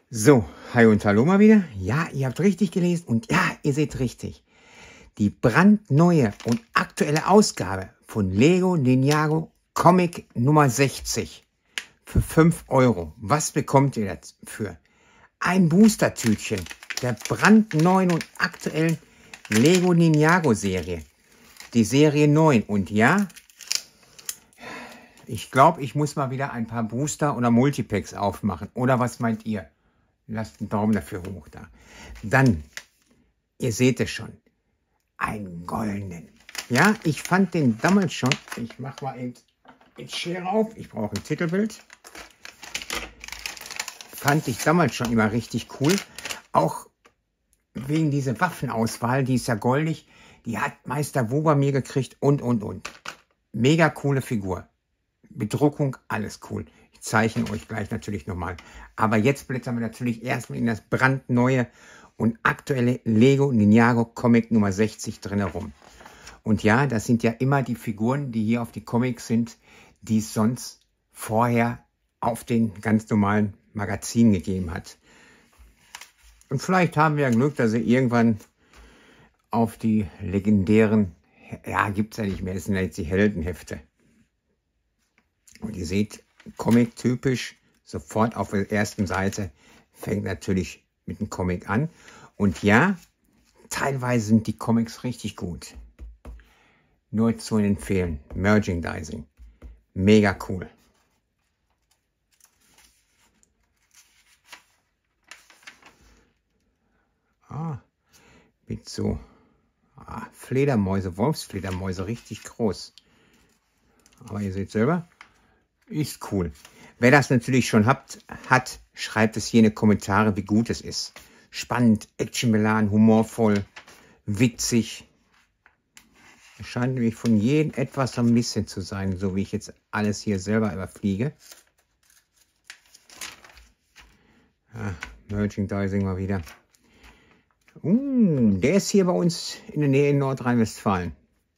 So, hi und hallo mal wieder. Ja, ihr habt richtig gelesen und ja, ihr seht richtig. Die brandneue und aktuelle Ausgabe von Lego Ninjago Comic Nummer 60 für 5 Euro. Was bekommt ihr dafür? Ein Booster-Tütchen der brandneuen und aktuellen Lego Ninjago Serie. Die Serie 9. Und ja, ich glaube, ich muss mal wieder ein paar Booster oder Multipacks aufmachen. Oder was meint ihr? Lasst einen Daumen dafür hoch da. Dann, ihr seht es schon, einen goldenen. Ja, ich fand den damals schon, ich mache mal eben die Schere auf, ich brauche ein Titelbild. Fand ich damals schon immer richtig cool. Auch wegen dieser Waffenauswahl, die ist ja goldig. Die hat Meister Wu bei mir gekriegt und. Mega coole Figur. Bedruckung, alles cool. Ich zeichne euch gleich natürlich nochmal. Aber jetzt blättern wir natürlich erstmal in das brandneue und aktuelle Lego Ninjago Comic Nummer 60 drin herum. Und ja, das sind ja immer die Figuren, die hier auf die Comics sind, die es sonst vorher auf den ganz normalen Magazinen gegeben hat. Und vielleicht haben wir ja Glück, dass sie irgendwann auf die legendären, ja, gibt es ja nicht mehr, das sind ja jetzt die Heldenhefte. Und ihr seht, Comic-typisch, sofort auf der ersten Seite fängt natürlich mit dem Comic an. Und ja, teilweise sind die Comics richtig gut. Nur zu empfehlen. Merchandising. Mega cool. Mit so Fledermäuse, Wolfsfledermäuse, richtig groß. Aber ihr seht selber, ist cool. Wer das natürlich schon hat, schreibt es hier in die Kommentare, wie gut es ist. Spannend, actionbeladen, humorvoll, witzig. Es scheint nämlich von jedem etwas ein bisschen zu sein, so wie ich jetzt alles hier selber überfliege. Merchandising mal wieder. Der ist hier bei uns in der Nähe in Nordrhein-Westfalen.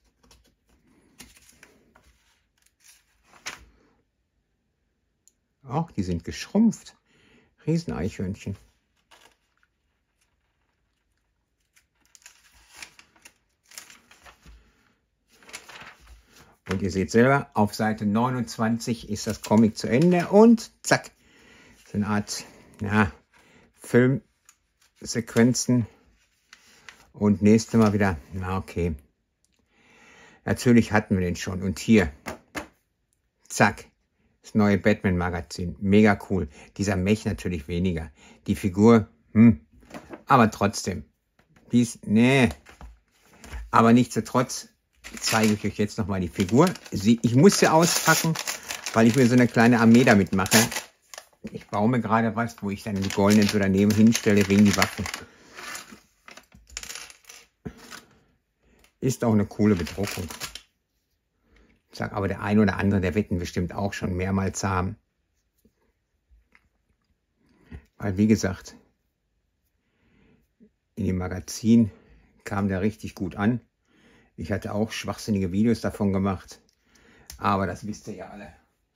Auch die sind geschrumpft. Rieseneichhörnchen. Und ihr seht selber, auf Seite 29 ist das Comic zu Ende und zack, so eine Art, ja, Filmsequenzen. Und nächstes Mal wieder, na okay. Natürlich hatten wir den schon. Und hier, zack, das neue Batman-Magazin. Mega cool. Dieser Mech natürlich weniger. Die Figur, aber trotzdem. Nee. Aber nichtsdestotrotz zeige ich euch jetzt nochmal die Figur. Ich muss sie auspacken, weil ich mir so eine kleine Armee damit mache. Ich baue mir gerade was, wo ich dann die goldenen so daneben hinstelle wegen die Waffen. Ist auch eine coole Bedruckung. Ich sag aber, der ein oder andere, der wird ihn bestimmt auch schon mehrmals haben. Weil, wie gesagt, in dem Magazin kam der richtig gut an. Ich hatte auch schwachsinnige Videos davon gemacht. Aber das wisst ihr ja alle.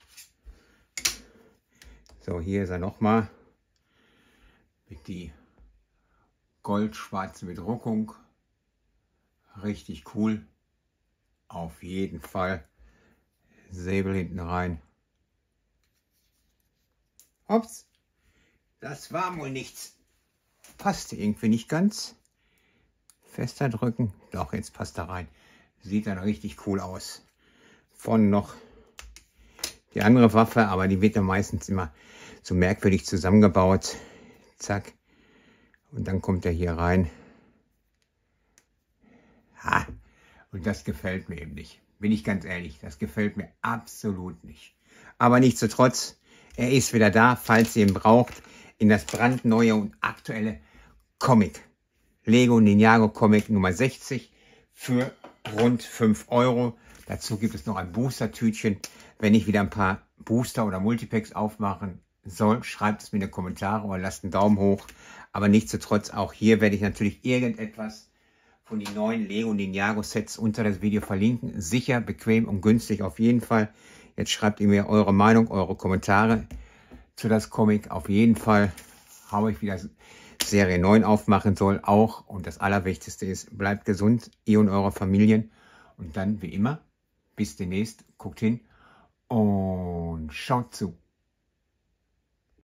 So, hier ist er nochmal. Mit die goldschwarze Bedruckung. Richtig cool. Auf jeden Fall. Säbel hinten rein. Ups. Das war wohl nichts. Passte irgendwie nicht ganz. Fester drücken. Doch, jetzt passt er rein. Sieht dann richtig cool aus. Vorne noch die andere Waffe, aber die wird dann meistens immer so merkwürdig zusammengebaut. Zack. Und dann kommt er hier rein. Und das gefällt mir eben nicht. Bin ich ganz ehrlich, das gefällt mir absolut nicht. Aber nichtsdestotrotz, er ist wieder da, falls ihr ihn braucht, in das brandneue und aktuelle Comic. Lego Ninjago Comic Nummer 60 für rund 5 Euro. Dazu gibt es noch ein Booster-Tütchen. Wenn ich wieder ein paar Booster oder Multipacks aufmachen soll, schreibt es mir in die Kommentare oder lasst einen Daumen hoch. Aber nichtsdestotrotz, auch hier werde ich natürlich irgendetwas von den neuen Lego Ninjago Sets unter das Video verlinken. Sicher, bequem und günstig auf jeden Fall. Jetzt schreibt ihr mir eure Meinung, eure Kommentare zu das Comic. Auf jeden Fall Frau ich wieder Serie 9 aufmachen soll, auch. Und das Allerwichtigste ist, bleibt gesund, ihr und eure Familien. Und dann, wie immer, bis demnächst, guckt hin und schaut zu.